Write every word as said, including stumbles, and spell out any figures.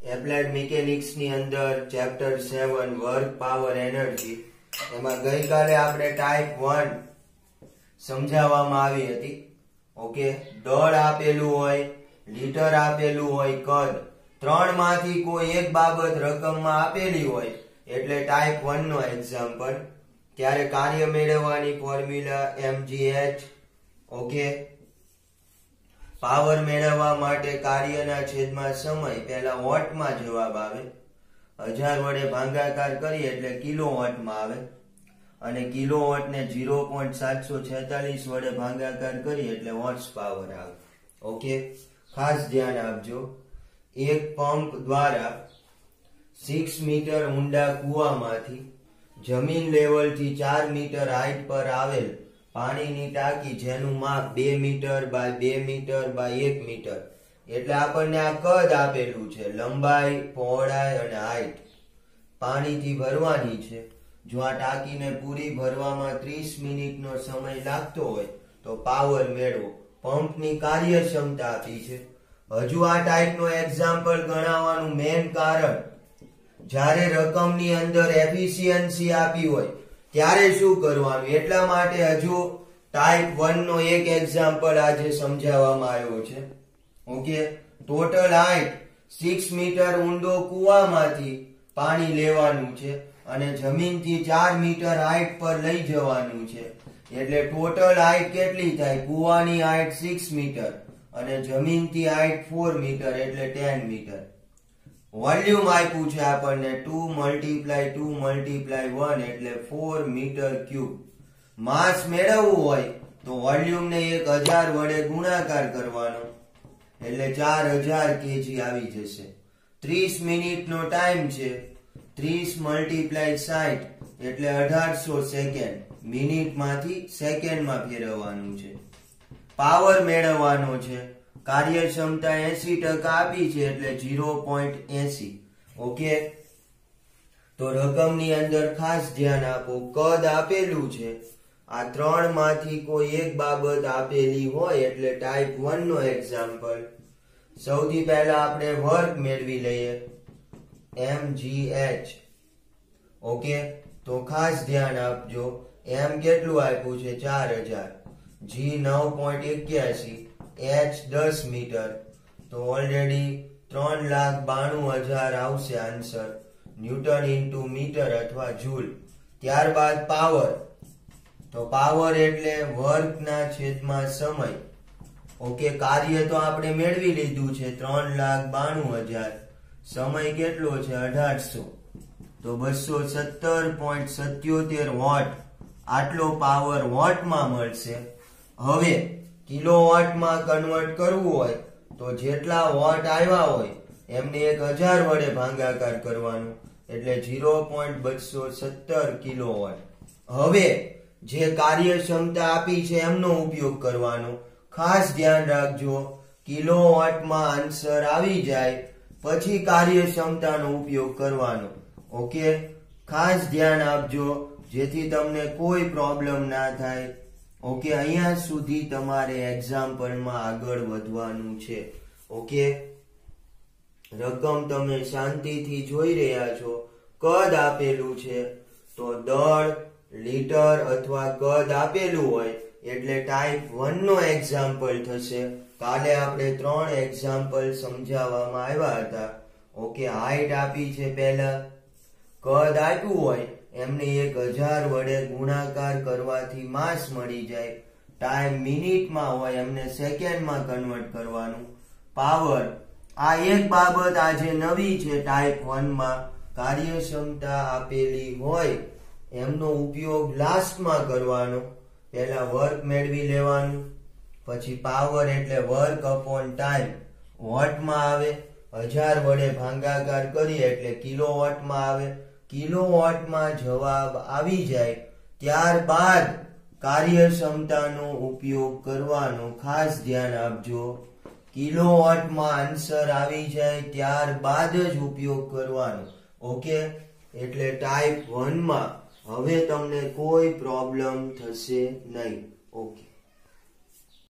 Applied mechanics ની અંદર chapter seven work power energy એમાં ગઈકાલે આપણે ટાઈપ વન સમજાવવામાં આવી હતી. ઓકે, દળ આપેલું હોય, લીટર આપેલું હોય, કદ ત્રણ માંથી કોઈ એક બાબત રકમમાં આપેલી હોય એટલે ટાઈપ વન નો એક્ઝામ્પલ. ત્યારે કાર્ય મેળવવાની ફોર્મ્યુલા એમજીએચ. ઓકે, પાવર મેળવવા માટે કાર્યના છેદમાં સમય પહેલા વોટમાં જવાબ આવે, હજાર વડે ભાગાકાર કરીએ એટલે કિલો વોટમાં આવે અને કિલો વોટ ને ઝીરો પોઈન્ટ સાતસો છેતાલીસ વડે ભાગાકાર કરીએ એટલે વોટ્સ પાવર આવે. ઓકે, ખાસ ધ્યાન આપજો. એક પંપ દ્વારા સિક્સ મીટર ઊંડા કુવામાંથી જમીન લેવલ થી ચાર મીટર હાઈટ પર આવેલ પાણીની ટાંકી જેનું માપ બે મીટર બાય બે મીટર બાય એક મીટર એટલે આપણને આ કદ આપેલું છે, લંબાઈ, પહોળાઈ અને હાઈટ પાણીથી ભરવાની છે. જો આ ટાંકીને પૂરી ભરવામાં ત્રીસ મિનિટનો સમય લાગતો હોય તો પાવર મેળવો. પંપની કાર્યક્ષમતા આપી છે. હજુ આ ટાઈપનો એક્ઝામ્પલ ગણાવવાનું મેઇન કારણ, જ્યારે રકમની અંદર એફિશિયન્સી આપી હોય ત્યારે શું કરવાનું, એટલા માટે હજુ ટાઈપ વન નો એક એક્ઝામ્પલ આજે સમજાવવામાં આવ્યો છે. Okay, total height six metre ઊંડો કુવામાંથી પાણી લેવાનું છે અને જમીનથી ચાર મીટર હાઈટ પર લઈ જવાનું છે. એટલે ટોટલ હાઈટ કેટલી થાય? કુવાની હાઈટ સિક્સ મીટર અને જમીનથી હાઈટ ફોર મીટર એટલે ટેન મીટર. વોલ્યુમ આપ્યું છે આપણને two multiply two multiply one એટલે ફોર મીટર ક્યુબ. માસ મેળવવું હોય તો વોલ્યુમ ને એક હજાર વડે ગુણાકાર કરવાનો એટલે ચાર હજાર કેજી આવી જશે. ત્રીસ મિનિટ નો ટાઈમ છે, ત્રીસ મલ્ટીપ્લાય સાઠ એટલે અઢારસો સેકન્ડ. મિનિટ માંથી સેકન્ડ માં ફેરવવાનું છે. પાવર મેળવવાનો છે, કાર્યક્ષમતા એસી ટકા આપી છે એટલે ઝીરો પોઈન્ટ એસી. ઓકે, તો રકમની અંદર ખાસ ધ્યાન આપો, કદ આપેલું છે, આ ત્રણ માંથી કોઈ એક બાબત આપેલી હોય એટલે ટાઈપ વન નો એક્ઝામ્પલ. સૌથી પહેલા આપણે વર્ક મેળવી લઈએ, એમજીએચ. ઓકે, તો ખાસ ધ્યાન આપજો. એમ કેટલું આપ્યું છે? ચાર હજાર. જી નવ પોઈન્ટ એક્યાસી, એચ દસ મીટર. તો ઓલરેડી ત્રણ લાખ બાણું હજાર આવશે આન્સર. ન્યૂટન ઇન્ટુ મીટર અથવા જૂલ. ત્યારબાદ પાવર. તો પાવર એટલે વર્કના છેદમાં સમય. ઓકે, કાર્ય તો આપણે મેળવી લીધું છે ત્રણ લાખ બાણું હજાર. સમય કેટલો છે? અઢારસો. તો બસો સત્તર પોઈન્ટ સત્યોતેર વોટ. આટલો પાવર વોટમાં મળશે. હવે કિલો વોટમાં કન્વર્ટ કરવું હોય તો જેટલા વોટ આવ્યા હોય એમને એક હજાર વડે ભાગાકાર કરવાનું એટલે ઝીરો પોઈન્ટ બસો સત્તર કિલો વોટ. હવે જે કાર્યક્ષમતા આપી છે એમનો ઉપયોગ કરવાનો. ખાસ ધ્યાન રાખજો, કિલો વોટમાં આન્સર આવી જાય પછી કાર્યક્ષમતાનો ઉપયોગ કરવાનો. ઓકે, ખાસ ધ્યાન આપજો જેથી તમને કોઈ પ્રોબ્લેમ ના થાય. ઓકે, અહીંયા સુધી તમારે એક્ઝામ્પલમાં આગળ વધવાનું છે. ઓકે, રકમ તમે શાંતિથી જોઈ રહ્યા છો. કદ આપેલું છે તો દળ, લીટર અથવા કદ આપેલું હોય એટલે ટાઈપ વન નો એક્ઝામ્પલ થશે. કાલે આપણે ત્રણ એક્ઝામ્પલ સમજાવવામાં આવ્યા હતા. ઓકે, હાઈટ આપી છે પહેલા, કદ આપ્યું હોય એમને એક હજાર વડે ગુણાકાર કરવાથી માસ મળી જાય. ટાઈમ મિનિટમાં હોય એમને સેકન્ડમાં કન્વર્ટ કરવાનું. પાવર, આ એક બાબત આજે નવી છે ટાઈપ વન માં, કાર્યક્ષમતા આપેલી હોય એમનો ઉપયોગ લાસ્ટમાં કરવાનો. પહેલા વર્ક મેળવી લેવાનું, પછી પાવર એટલે વર્ક અપોન ટાઈમ વોટમાં આવે, હજાર વડે ભાગાકાર કરીએ એટલે કિલો વોટમાં આવે. કિલો વોટમાં જવાબ આવી જાય ત્યારબાદ કાર્યક્ષમતાનો ઉપયોગ કરવાનો. ખાસ ધ્યાન આપજો, કિલો વોટમાં આન્સર આવી જાય ત્યારબાદ જ ઉપયોગ કરવાનો. ઓકે, એટલે ટાઈપ વન માં હવે તમને કોઈ પ્રોબ્લેમ થશે નહીં. ઓકે.